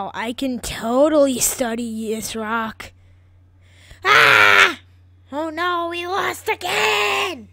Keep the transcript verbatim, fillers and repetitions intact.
Wow, I can totally study this rock. Ah! Oh no, we lost again!